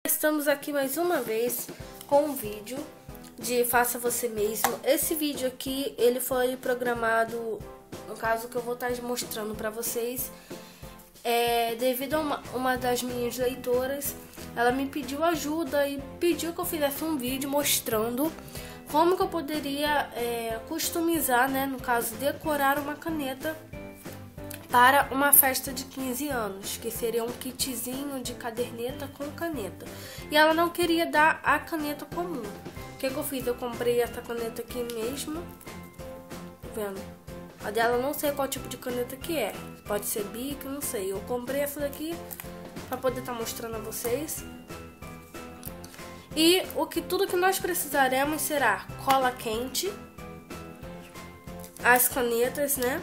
Estamos aqui mais uma vez com um vídeo de Faça Você Mesmo. Esse vídeo aqui, ele foi programado, no caso que eu vou estar mostrando para vocês, devido a uma das minhas leitoras. Ela me pediu ajuda e pediu que eu fizesse um vídeo mostrando como que eu poderia customizar, né, no caso, decorar uma caneta para uma festa de 15 anos, que seria um kitzinho de caderneta com caneta. E ela não queria dar a caneta comum. O que eu fiz? Eu comprei essa caneta aqui mesmo. Tá vendo? A dela não sei qual tipo de caneta que é. Pode ser Bic, não sei. Eu comprei essa daqui para poder estar mostrando a vocês. E tudo que nós precisaremos será cola quente, as canetas, né?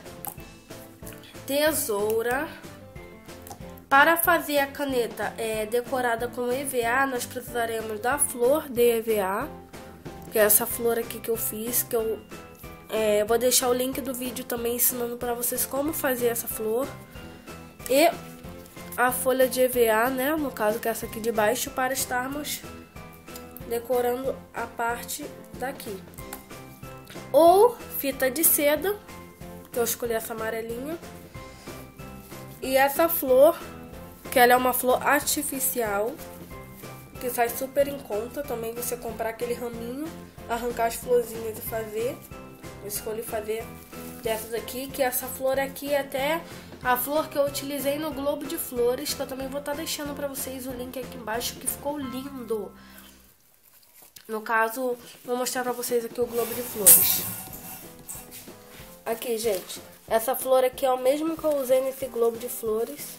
Tesoura. Para fazer a caneta decorada com EVA, nós precisaremos da flor de EVA, que é essa flor aqui que eu fiz, que eu vou deixar o link do vídeo também ensinando para vocês como fazer essa flor. E a folha de EVA, né, no caso que é essa aqui de baixo, para estarmos decorando a parte daqui. Ou fita de seda, que eu escolhi essa amarelinha. E essa flor, que ela é uma flor artificial, que sai super em conta. Também você comprar aquele raminho, arrancar as florzinhas e fazer. Eu escolhi fazer dessa daqui, que essa flor aqui é até a flor que eu utilizei no Globo de Flores, que eu também vou estar deixando para vocês o link aqui embaixo, que ficou lindo. No caso, vou mostrar para vocês aqui o Globo de Flores. Aqui, gente. Essa flor aqui é o mesmo que eu usei nesse Globo de Flores,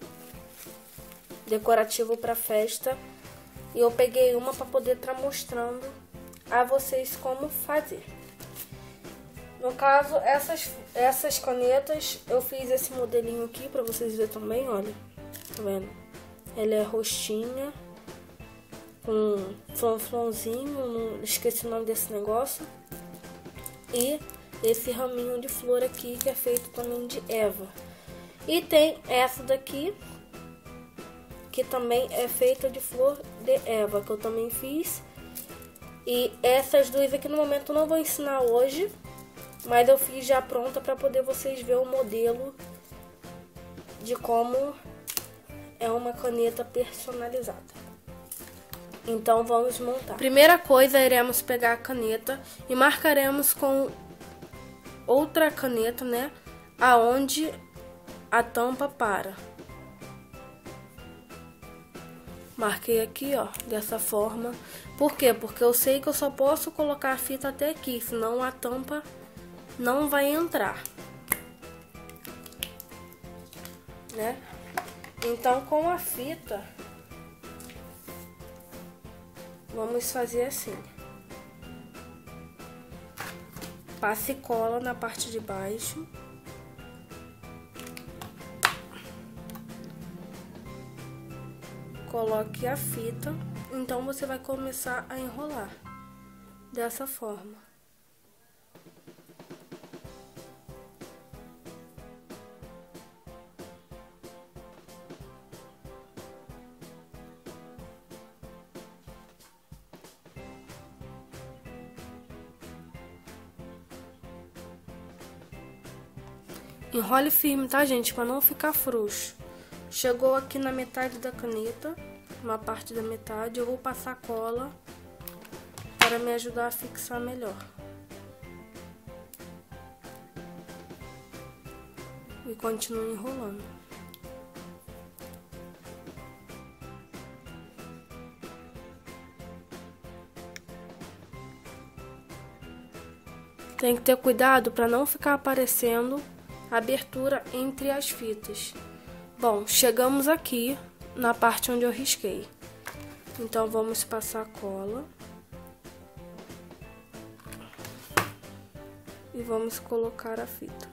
decorativo para festa. E eu peguei uma para poder estar mostrando a vocês como fazer. No caso, essas canetas, eu fiz esse modelinho aqui para vocês verem também, olha. Tá vendo? Ela é roxinha, com flonzinho, esqueci o nome desse negócio. E esse raminho de flor aqui, que é feito também de Eva. E tem essa daqui, que também é feita de flor de Eva, que eu também fiz. E essas duas aqui no momento eu não vou ensinar hoje, mas eu fiz já pronta para poder vocês verem o modelo de como é uma caneta personalizada. Então vamos montar. Primeira coisa, iremos pegar a caneta e marcaremos com outra caneta, né, aonde a tampa para. Marquei aqui, ó, dessa forma. Por quê? Porque eu sei que eu só posso colocar a fita até aqui, senão a tampa não vai entrar, né? Então, com a fita, vamos fazer assim. Passe cola na parte de baixo. Coloque a fita. Então, você vai começar a enrolar dessa forma. Enrole firme, tá, gente? Pra não ficar frouxo. Chegou aqui na metade da caneta, uma parte da metade, eu vou passar cola para me ajudar a fixar melhor. E continuo enrolando. Tem que ter cuidado para não ficar aparecendo abertura entre as fitas. Bom, chegamos aqui na parte onde eu risquei. Então vamos passar cola e vamos colocar a fita.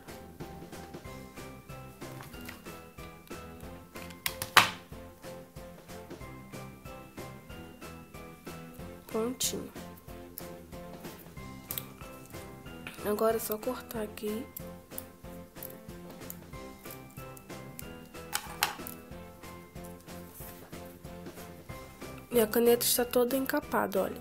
Prontinho. Agora é só cortar aqui. E a caneta está toda encapada, olha.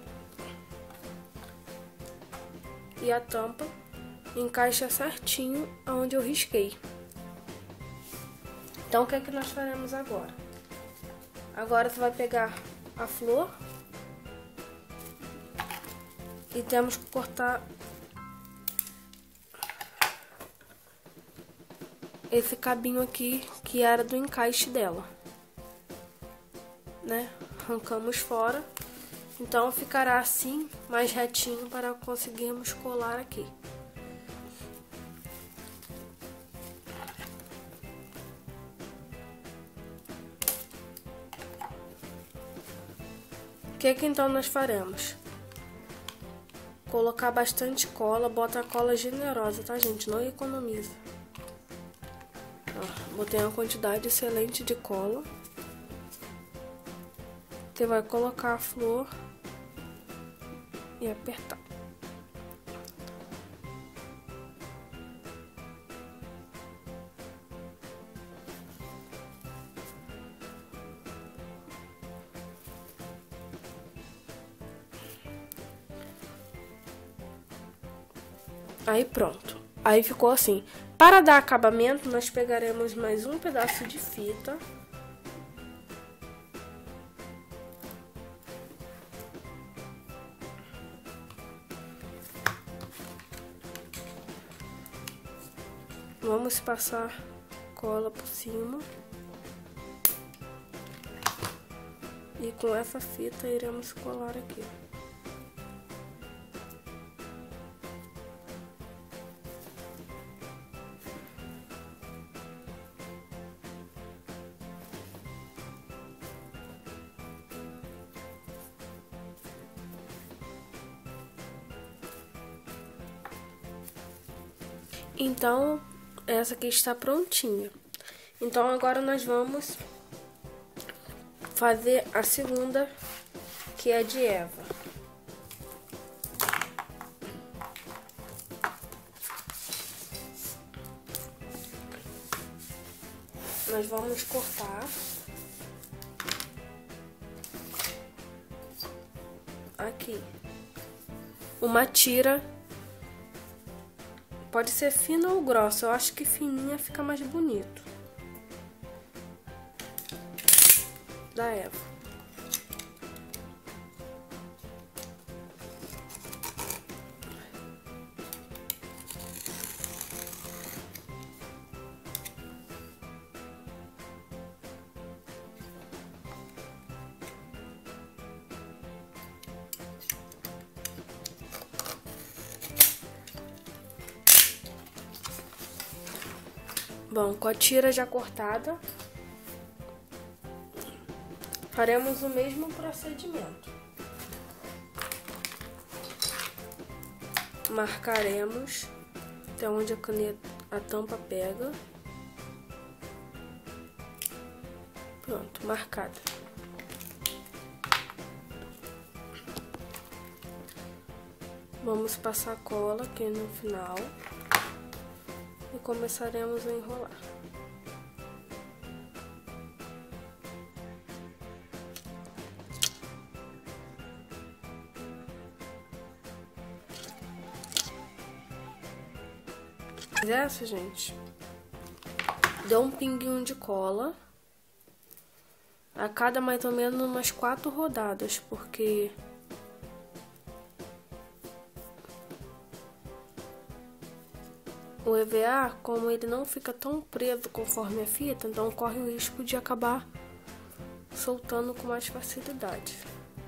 E a tampa encaixa certinho aonde eu risquei. Então, o que é que nós faremos agora? Agora você vai pegar a flor e temos que cortar esse cabinho aqui que era do encaixe dela, né? Arrancamos fora, então ficará assim mais retinho para conseguirmos colar aqui. O que então nós faremos? Colocar bastante cola, bota a cola generosa, tá, gente? Não economiza. Ó, botei uma quantidade excelente de cola. Você vai colocar a flor e apertar. Aí pronto. Aí ficou assim. Para dar acabamento, nós pegaremos mais um pedaço de fita. Vamos passar cola por cima. E com essa fita iremos colar aqui. Então, essa aqui está prontinha. Então, agora nós vamos fazer a segunda, que é de Eva. Nós vamos cortar aqui uma tira. Pode ser fina ou grossa, eu acho que fininha fica mais bonito. Da Eva. Bom, com a tira já cortada, faremos o mesmo procedimento. Marcaremos até onde a tampa pega. Pronto, marcada. Vamos passar cola aqui no final. E começaremos a enrolar. Essa, gente, deu um pinguinho de cola a cada mais ou menos umas 4 rodadas, porque o EVA, como ele não fica tão preso conforme a fita, então corre o risco de acabar soltando com mais facilidade.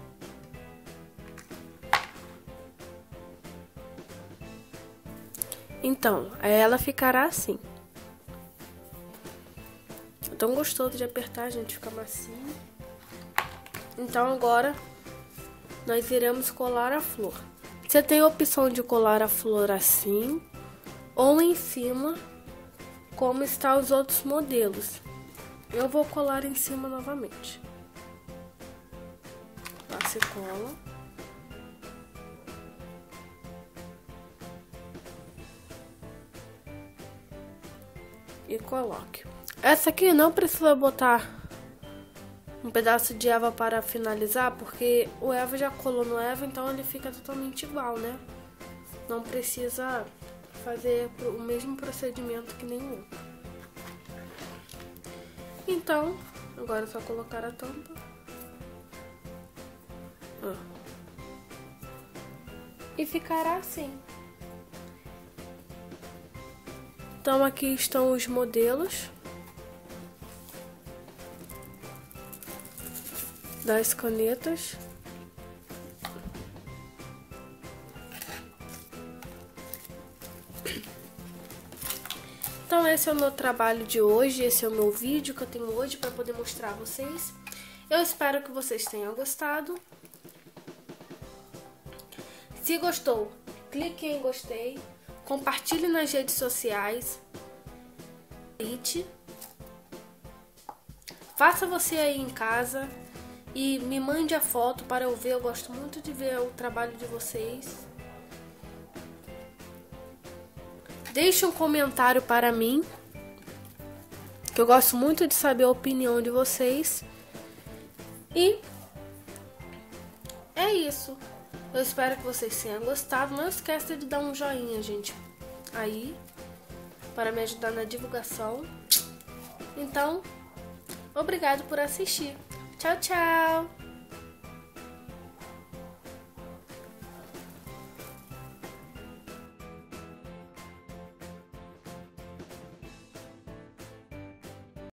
Então, aí ela ficará assim. É tão gostoso de apertar, gente, fica macio. Então agora nós iremos colar a flor. Você tem a opção de colar a flor assim ou em cima, como está os outros modelos. Eu vou colar em cima novamente. Passe cola. E coloque. Essa aqui não precisa botar um pedaço de Eva para finalizar, porque o Eva já colou no Eva, então ele fica totalmente igual, né? Não precisa fazer o mesmo procedimento que nem o outro. Então, agora é só colocar a tampa. E ficará assim. Então aqui estão os modelos das canetas. Então esse é o meu trabalho de hoje, esse é o meu vídeo que eu tenho hoje para poder mostrar a vocês. Eu espero que vocês tenham gostado. Se gostou, clique em gostei, compartilhe nas redes sociais, faça você aí em casa e me mande a foto para eu ver. Eu gosto muito de ver o trabalho de vocês. Deixe um comentário para mim, que eu gosto muito de saber a opinião de vocês. E é isso. Eu espero que vocês tenham gostado. Não esqueça de dar um joinha, gente, aí, para me ajudar na divulgação. Então, obrigado por assistir. Tchau, tchau!